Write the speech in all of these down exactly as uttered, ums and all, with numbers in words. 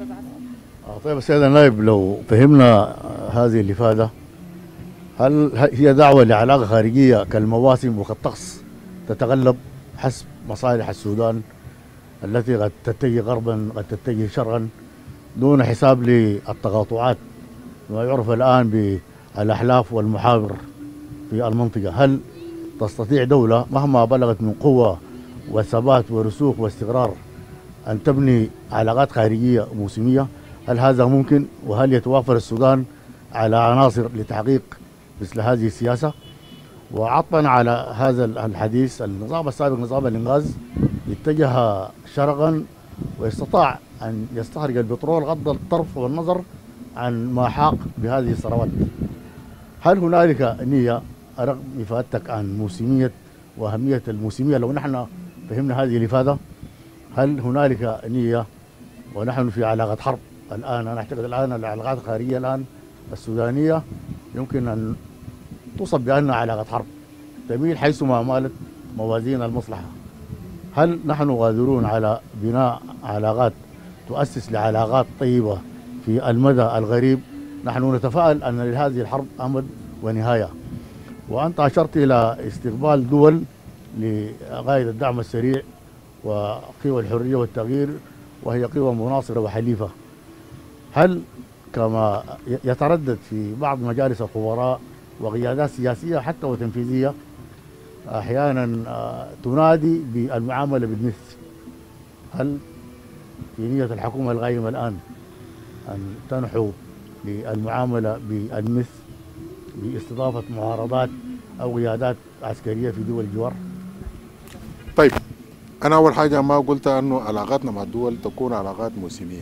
استاذ عاصم؟ آه طيب السيد النائب، لو فهمنا هذه الإفادة، هل هي دعوة لعلاقة خارجية كالمواسم وكالطقس تتغلب حسب مصالح السودان التي قد تتجه غربا قد تتجه شرقا دون حساب للتقاطعات ما يعرف الآن بالأحلاف والمحاور في المنطقة؟ هل تستطيع دولة مهما بلغت من قوة وثبات ورسوخ واستقرار أن تبني علاقات خارجية موسمية؟ هل هذا ممكن؟ وهل يتوافر السودان على عناصر لتحقيق مثل هذه السياسة؟ وعطفا على هذا الحديث، النظام السابق نظام الإنغاز اتجه شرقا واستطاع أن يستخرج البترول غض الطرف والنظر عن ما حاق بهذه الثروات. هل هنالك نية رغم إفادتك عن موسمية وأهمية الموسمية، لو نحن فهمنا هذه الإفادة، هل هنالك نية ونحن في علاقة حرب الآن؟ أنا أعتقد الآن العلاقات الخارجية الآن السودانية يمكن أن توصف بأنها علاقة حرب تميل حيثما مالت موازين المصلحة. هل نحن قادرون على بناء علاقات تؤسس لعلاقات طيبة في المدى القريب؟ نحن نتفائل أن لهذه الحرب أمد ونهاية. وأنت أشرت إلى استقبال دول لغاية الدعم السريع وقوى الحرية والتغيير، وهي قوى مناصرة وحليفة. هل كما يتردد في بعض مجالس الخبراء وقيادات سياسية حتى وتنفيذية أحيانا تنادي بالمعاملة بالمثل، هل في نية الحكومة القائمة الآن أن تنحو للمعاملة بالمثل باستضافة معارضات أو قيادات عسكرية في دول الجوار؟ طيب، أنا أول حاجة ما قلت أنه علاقاتنا مع الدول تكون علاقات موسمية،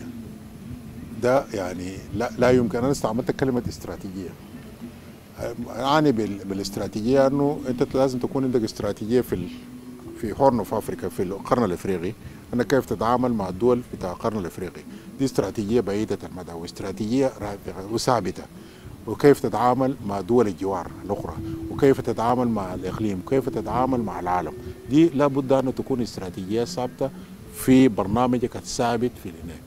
ده يعني لا, لا يمكن. أنا استعملت كلمة استراتيجية. أعني بالاستراتيجية أنه أنت لازم تكون عندك استراتيجية في في هورن اوف افريكا، في القرن الافريقي، انك كيف تتعامل مع الدول بتاع القرن الافريقي. دي استراتيجية بعيدة المدى واستراتيجية رافعة وثابتة. وكيف تتعامل مع دول الجوار الأخرى، وكيف تتعامل مع الإقليم، وكيف تتعامل مع العالم. دي لابد أن تكون استراتيجية ثابتة في برنامجك الثابت في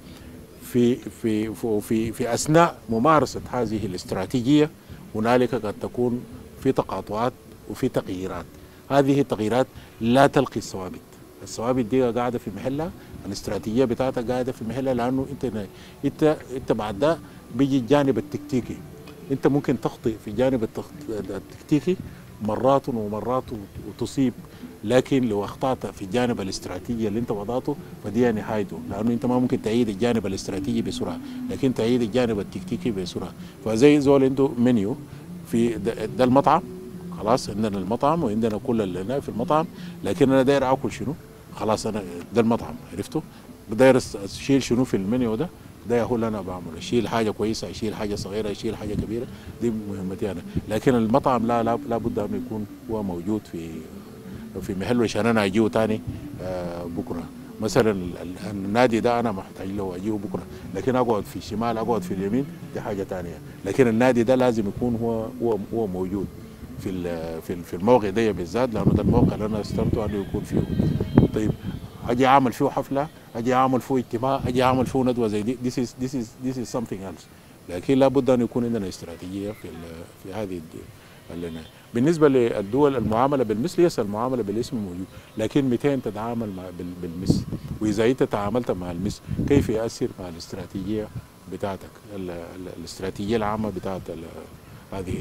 في في في في, في أثناء ممارسة هذه الاستراتيجية. هنالك قد تكون في تقاطعات وفي تغييرات. هذه التغييرات لا تلقي الثوابت. الثوابت دي قاعدة في محلها، الاستراتيجية بتاعتها قاعدة في محلها، لأنه أنت أنت أنت بعد ده بيجي الجانب التكتيكي. أنت ممكن تخطئ في الجانب التكتيكي مرات ومرات وتصيب، لكن لو أخطأت في الجانب الاستراتيجي اللي أنت وضعته فدي نهايته، لأنه أنت ما ممكن تعيد الجانب الاستراتيجي بسرعة، لكن تعيد الجانب التكتيكي بسرعة. فزي زول عنده منيو في ده, ده المطعم، خلاص عندنا المطعم وعندنا كل اللي هنا في المطعم، لكن أنا داير آكل شنو؟ خلاص أنا ده المطعم عرفته، داير أشيل شنو في المنيو ده؟ ده هو اللي انا بعمله، اشيل حاجه كويسه، اشيل حاجه صغيره، اشيل حاجه كبيره، دي مهمتي انا. لكن المطعم لا لا لابد انه يكون هو موجود في في محله عشان انا اجيه ثاني آه بكره. مثلا النادي ده انا محتاج له اجيه بكره، لكن اقعد في الشمال اقعد في اليمين دي حاجه ثانيه. لكن النادي ده لازم يكون هو هو هو موجود في في في الموقع ده بالذات، لانه ده الموقع اللي انا استلمته انه يكون فيه. طيب اجي اعمل فيه حفله، اجي اعمل فيه اجتماع، اجي اعمل فيه ندوه زي دي، this is this is this is something else. لكن لابد ان يكون عندنا استراتيجيه في في هذه الدول. بالنسبه للدول المعامله بالمثل، يس المعامله بالاسم موجود، لكن متى تتعامل مع بالمثل؟ واذا انت تعاملت مع المثل كيف ياثر مع الاستراتيجيه بتاعتك، الاستراتيجيه العامه بتاعت هذه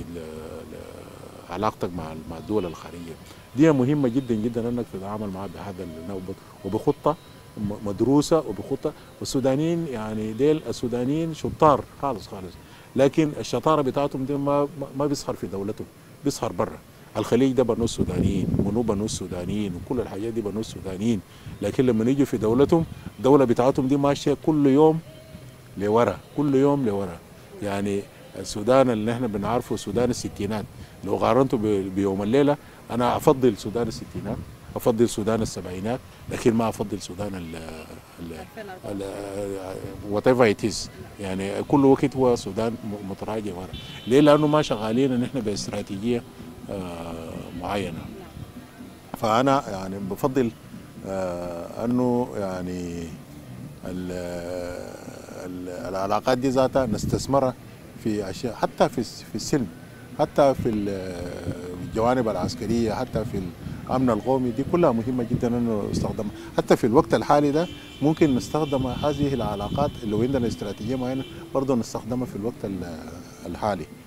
علاقتك مع مع الدول الخارجيه. دي مهمه جدا جدا انك تتعامل معها بهذا النوع وبخطه مدروسه وبخطه. والسودانيين يعني ديل السودانيين شطار خالص خالص، لكن الشطاره بتاعتهم دي ما ما بيظهر في دولتهم، بيظهر برا. الخليج ده بنو السودانيين، منو بنو السودانيين، وكل الحاجات دي بنو السودانيين، لكن لما يجوا في دولتهم الدوله بتاعتهم دي ماشيه كل يوم لورا، كل يوم لورا. يعني السودان اللي احنا بنعرفه سودان الستينات، لو قارنته بيوم الليله انا افضل سودان الستينات، افضل سودان السبعينات، لكن ما افضل سودان ال ال وات ايفر ات از. يعني كل وقت هو سودان متراجع ورا. ليه؟ لانه ما شغالين ان احنا باستراتيجيه آه معينه. فانا يعني بفضل آه انه يعني ال ال العلاقات دي ذاتها نستثمرها في اشياء، حتى في في السلم، حتى في الجوانب العسكريه، حتى في الامن القومي، دي كلها مهمه جدا انه نستخدمها. حتى في الوقت الحالي ده ممكن نستخدم هذه العلاقات اللي عندنا استراتيجيه معينه برضه نستخدمها في الوقت الحالي.